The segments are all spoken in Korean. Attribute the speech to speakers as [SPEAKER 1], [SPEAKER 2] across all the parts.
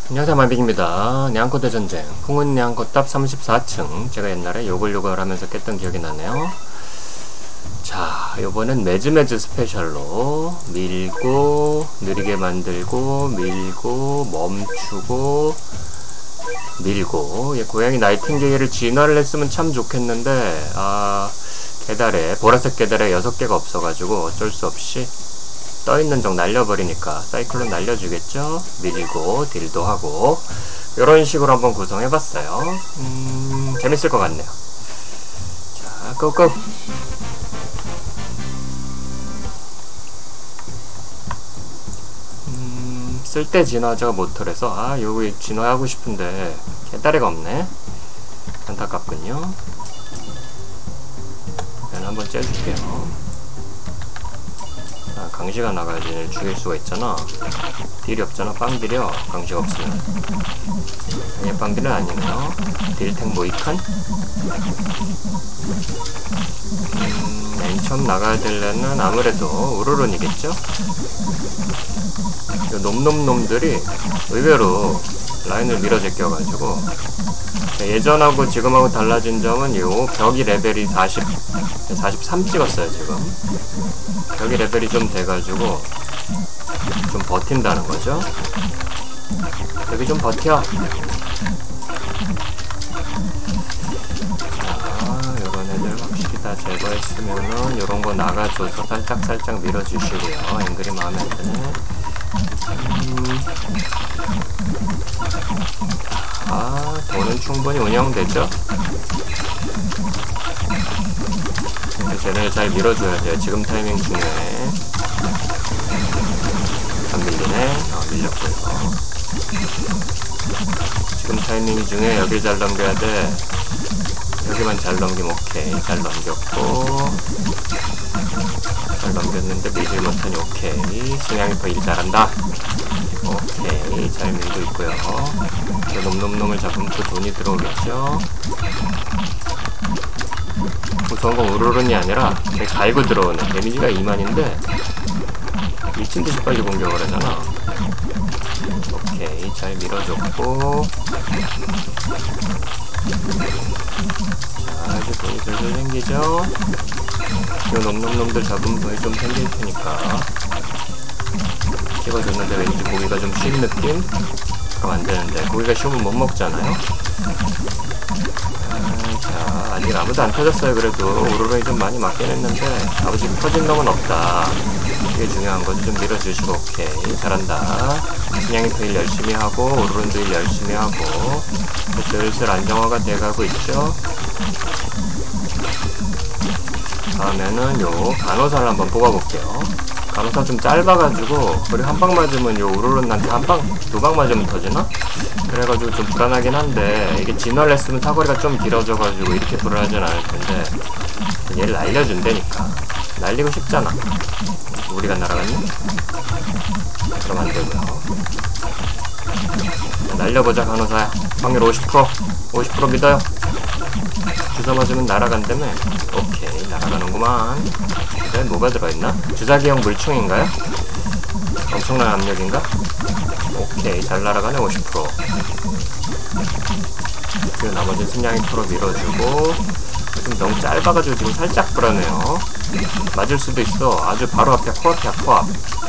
[SPEAKER 1] 안녕하세요, 마빅입니다. 냥코대 전쟁 풍은 냥코답 34층. 제가 옛날에 요글요글 하면서 깼던 기억이 나네요. 자, 요번엔 매즈매즈 스페셜로 밀고 느리게 만들고 밀고 멈추고 밀고. 고양이 나이팅게일을 진화를 했으면 참 좋겠는데 계달에 보라색 계달에 6개가 없어가지고 어쩔 수 없이 떠있는 적 날려버리니까 사이클론 날려주겠죠. 밀고 딜도 하고 이런 식으로 한번 구성해봤어요. 재밌을 것 같네요. 자, 고고. 쓸데 진화자가 모터라서 요거 진화하고 싶은데 개다리가 없네. 안타깝군요. 그냥 한번 째줄게요. 강시가 나가야지 죽일 수가 있잖아. 딜이 없잖아. 빵딜이요. 강시가 없으면. 아니, 빵딜은 아니네요. 딜탱 모이칸? 맨 처음 나가야 되려면 아무래도 우르른이겠죠? 요 놈놈놈들이 의외로 라인을 밀어 제껴가지고, 예전하고 지금하고 달라진 점은 요 벽이 레벨이 43 찍었어요. 지금 벽이 레벨이 좀 돼가지고 좀 버틴다는 거죠. 여기 좀 버텨. 자, 요런 애들 확실히 다 제거했으면은 요런 거 나가줘서 살짝 밀어주시고요. 앵글이 마음에 안 드네. 돈은 충분히 운영되죠? 근데 쟤네를 잘 밀어줘야 돼요. 지금 타이밍 중에. 안 밀리네? 밀렸고요. 지금 타이밍 중에 여길 잘 넘겨야 돼. 여기만 잘 넘기면 오케이. 잘 넘겼고. 잘 넘겼는데 밀질 못하니 오케이. 승향이퍼 일 잘한다. 오케이. 잘 밀고 있고요. 놈놈놈을 잡으면 또 돈이 들어오겠죠? 무서운 건 우르른이 아니라 갈고 들어오는 데미지가 2만인데 미친듯이 빨리 공격을 하잖아. 오케이. 잘 밀어줬고. 자, 이제 돈이 슬슬 생기죠? 요 놈놈놈들 잡으면 돈이 좀 생길 테니까 찍어줬는데 왠지 고기가 좀 쉰 느낌? 그럼 안 되는데 고기가 쉬우면 못 먹잖아요. 자, 아직 아무도 안 터졌어요. 그래도 우르른이 좀 많이 맞긴 했는데 아직 터진 놈은 없다. 이게 중요한 거지. 좀 밀어주시고. 오케이. 잘한다. 그냥이도 일 열심히 하고 우르른도 일 열심히 하고 슬슬 안정화가 돼가고 있죠. 다음에는 요 간호사를 한번 뽑아볼게요. 간호사 좀 짧아가지고 그리고 한 방 맞으면 요 우르른한테 두 방 맞으면 터지나? 그래가지고 좀 불안하긴 한데 이게 진화를 했으면 사거리가 좀 길어져가지고 이렇게 불안하진 않을 텐데 얘를 날려준다니까. 날리고 싶잖아. 우리가 날아갔니? 그럼 안 되고요. 날려보자. 간호사야. 확률 50% 믿어요. 주사 맞으면 날아간다며. 오케이. 날아가는구만. 그래, 뭐가 들어있나? 주사기형 물총인가요? 엄청난 압력인가? 오케이. 잘 날아가네. 50%. 그리고 나머지 승량이 프로 밀어주고. 좀 너무 짧아가지고 지금 살짝 불안해요. 맞을 수도 있어. 아주 바로 앞이야. 코앞.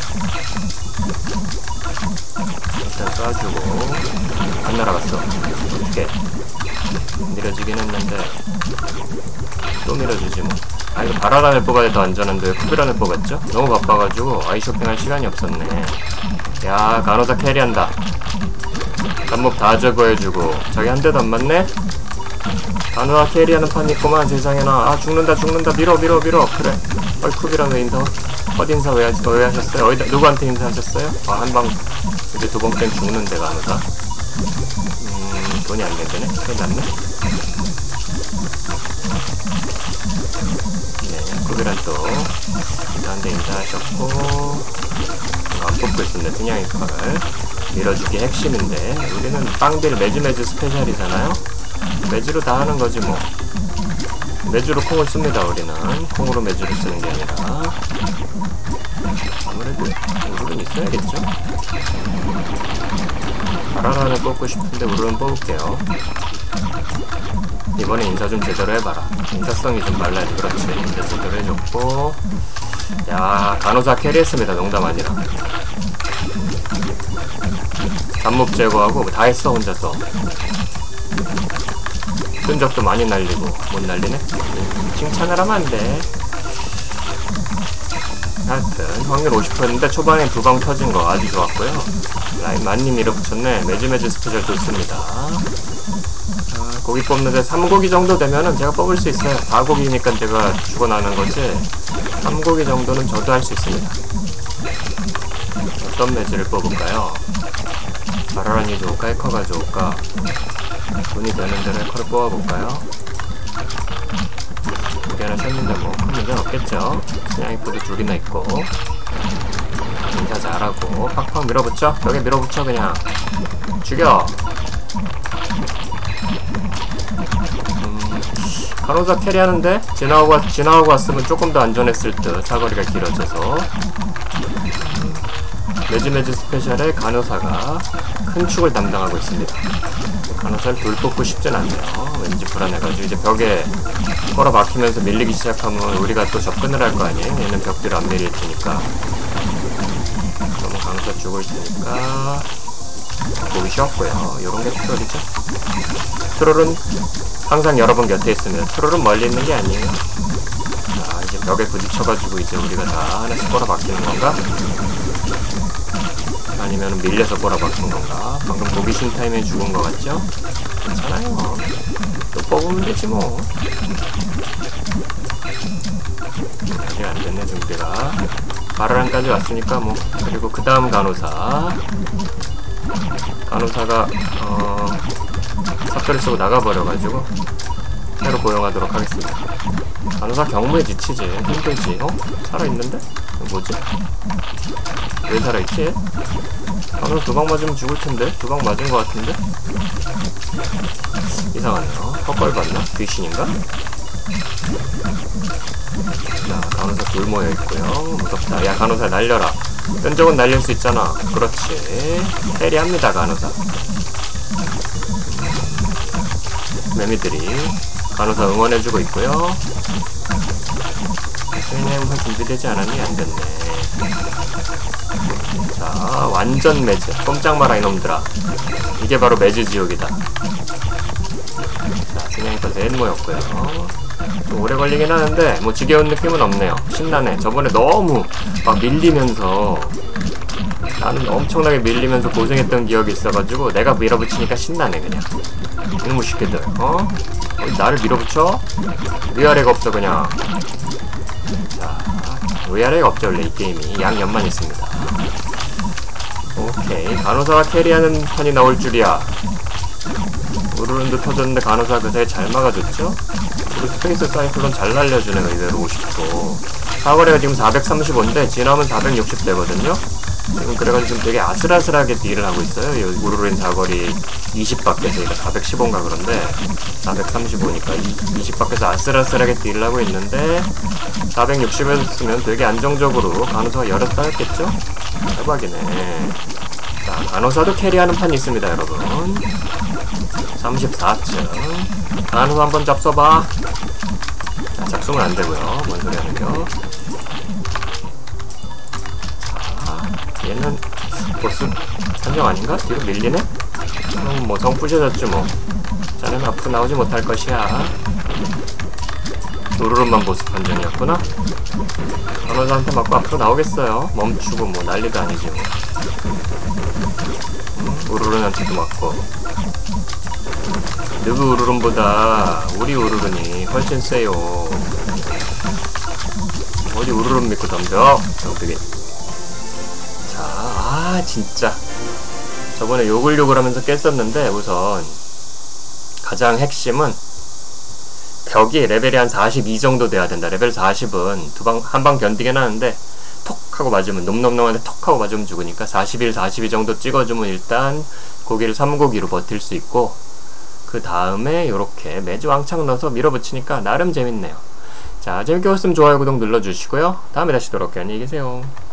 [SPEAKER 1] 일단 쏴주고. 안 날아갔어. 어떡해. 밀어지긴 했는데 또 밀어주지 뭐. 이거 바라란을 뽑아야 더 안전한데 왜 쿠비란을 뽑았죠? 너무 바빠가지고 아이쇼핑 할 시간이 없었네. 야, 간호사 캐리한다. 딴몹 다 제거해주고. 저기 한 대도 안 맞네? 간호사 캐리하는 판이 있구만. 세상에나. 죽는다. 밀어. 그래. 쿠비란 왜 인사? 인사 왜 하셨어요? 누구한테 인사하셨어요? 한방 이제 두 번째는 죽는데 간호사. 돈이 안 된다네? 큰일 났네? 네, 쿠비란 또 인사한테 인사하셨고. 안 뽑고 있습니다. 그냥 이거를 밀어주기 핵심인데 우리는 빵딜 매즈매즈 스페셜이잖아요? 매즈로 다 하는 거지 뭐. 매주로 콩을 씁니다. 우리는 콩으로 매주를 쓰는 게 아니라. 아무래도 우르른 있어야겠죠? 바라란을 뽑고 싶은데 우르른 뽑을게요. 이번에 인사 좀 제대로 해봐라. 인사성이 좀 말라야지. 그렇지. 인사 제대로 해줬고. 야, 간호사 캐리했습니다. 농담 아니라. 잡몹 제거하고 다 했어 혼자서. 끈적도 많이 날리고. 못 날리네? 칭찬을 하면 안 돼. 하여튼 확률 50%였는데 초반에 두 방 터진 거 아주 좋았고요. 라인 많이 밀어붙였네. 매주매주 스페셜 좋습니다. 고기 뽑는데 3고기 정도 되면은 제가 뽑을 수 있어요. 4고기니까 제가 죽어나는 거지. 3고기 정도는 저도 할 수 있습니다. 어떤 매주를 뽑을까요? 바라란이 좋을까? 해커가 좋을까? 돈이 되는 대로 해커를 뽑아볼까요? 두 개나 셨는데 뭐 큰 문제는 없겠죠? 스나이퍼도 두 개나 있고. 인사 잘하고 팍팍 밀어붙여? 벽에 밀어붙여 그냥. 죽여! 간호사 캐리하는데 지나가고 왔으면 조금 더 안전했을 듯. 사거리가 길어져서. 매주매주 스페셜의 간호사가 큰 축을 담당하고 있습니다. 간호사를 돌 뽑고 싶진 않네요. 왠지 불안해가지고 이제 벽에 걸어 막히면서 밀리기 시작하면 우리가 또 접근을 할 거 아니에요? 얘는 벽들을 안 밀릴 테니까. 그러면 간호사 죽을 테니까 보기 쉬웠고요. 요런게 트롤이죠. 트롤은 항상 여러분 곁에 있으면 트롤은 멀리 있는 게 아니에요. 자, 이제 벽에 부딪혀가지고 이제 우리가 다 하나씩 걸어 막히는 건가? 아니면 밀려서 꼬라 박힌 건가? 방금 고기신 타임에 죽은 거 같죠? 괜찮아요. 또 뽑으면 되지 뭐. 아직 안 됐네 준비가. 바라란까지 왔으니까 뭐. 그리고 그 다음 간호사가 사표를 쓰고 나가버려가지고 새로 고용하도록 하겠습니다. 간호사 경무에 지치지. 힘들지. 살아있는데? 뭐지? 왜 살아있지? 간호사 두 방 맞으면 죽을텐데? 두 방 맞은 것 같은데? 이상하네요. 헛걸 봤나? 귀신인가? 자, 간호사 둘 모여있고요. 무섭다. 야, 간호사 날려라. 끈적은 날릴 수 있잖아. 그렇지. 캐리합니다, 간호사. 매미들이 간호사 응원해주고 있고요. 수행의 우선 준비되지 않았니? 안 됐네. 자, 완전 매즈. 꼼짝 마라 이놈들아. 이게 바로 매즈 지옥이다. 자, 수행이가 셋 모였고요. 좀 오래 걸리긴 하는데 뭐 지겨운 느낌은 없네요. 신나네. 저번에 너무 막 밀리면서 나는 엄청나게 밀리면서 고생했던 기억이 있어가지고 내가 밀어붙이니까 신나네 그냥. 이놈의 새끼들. 나를 밀어붙여? 위아래가 없어 그냥. 자, 위아래가 없죠 원래 이 게임이. 양옆만 있습니다. 오케이. 간호사가 캐리하는 판이 나올 줄이야. 우르른도 터졌는데 간호사 그 사이에 잘 막아줬죠? 그리고 스페이스 사이클론 잘 날려주네 의외로 50도. 사거리가 지금 435인데 지나면 460 되거든요? 지금 그래가지고 지금 되게 아슬아슬하게 딜을 하고 있어요. 우르르인 사거리 20 밖에서 이거 415인가 그런데 435니까 20 밖에서 아슬아슬하게 딜을 하고 있는데 460에서 쓰면 되게 안정적으로 간호사가 열어서 따였겠죠? 대박이네. 자, 간호사도 캐리하는 판이 있습니다 여러분. 34층 간호사 한번 잡숴봐. 자, 잡수면 안되고요. 뭔 소리 하는겨. 얘는 보스 판정 아닌가? 뒤로 밀리네? 그럼 뭐 성 부셔졌지 뭐. 자네는 앞으로 나오지 못할 것이야. 우르르만 보스 판정이었구나? 간호사한테 맞고 앞으로 나오겠어요. 멈추고 뭐 난리도 아니지 뭐. 우르른한테도 맞고. 누구 우르른보다 우리 우르른이 훨씬 세요. 어디 우르른 믿고 덤벼? 덤비게. 자, 진짜 저번에 욕을 하면서 깼었는데 우선 가장 핵심은 벽이 레벨이 한 42 정도 돼야 된다. 레벨 40은 한 방 견디긴 하는데 톡 하고 맞으면 놈놈놈한테 톡 하고 맞으면 죽으니까 41, 42 정도 찍어주면 일단 고기를 3고기로 버틸 수 있고 그 다음에 요렇게 매주 왕창 넣어서 밀어붙이니까 나름 재밌네요. 자, 재밌게 보셨으면 좋아요, 구독 눌러주시고요. 다음에 다시 돌아올게요. 안녕히 계세요.